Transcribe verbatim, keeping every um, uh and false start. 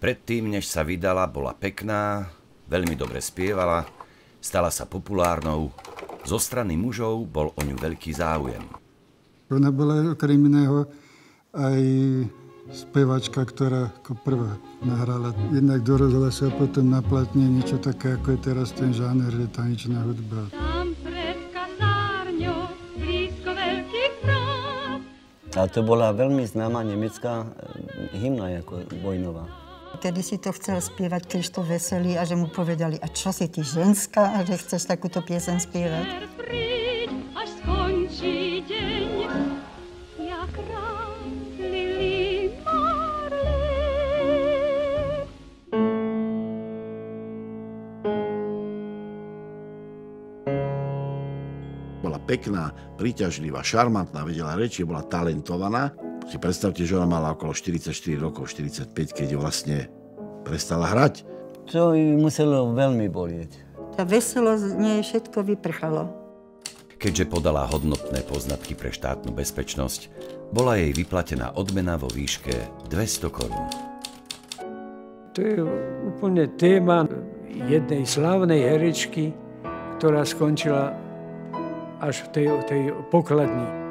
Predtým, než sa vydala, bola pekná, veľmi dobre spievala, stala sa populárnou. Zo strany mužov bol o ňu veľký záujem. Ona bola okrem iného aj spevačka, ktorá ako prvá nahrala jednak do rozhlasu a potom na platne niečo také, ako je teraz ten žáner, že tanečná hudba. Tam pred kasárňou, blízko veľkých práv. A to bola veľmi známa nemecká hymna, ako vojnová. Vtedy si to chcel spievať Krištof Veselý a že mu povedali, a čo si ty ženská, a že chceš takúto pieseň spievať. Príď, až skončí deň, jak Lili Marley. Bola pekná, príťažlivá, šarmantná, vedela reči, bola talentovaná. Si predstavte, že ona mala okolo štyridsaťštyri rokov, štyridsaťpäť, keď vlastne prestala hrať. To ju muselo veľmi bolieť. Tá veselo z nej všetko vyprchalo. Keďže podala hodnotné poznatky pre štátnu bezpečnosť, bola jej vyplatená odmena vo výške dvesto korún. To je úplne téma jednej slávnej herečky, ktorá skončila až v tej, tej pokladni.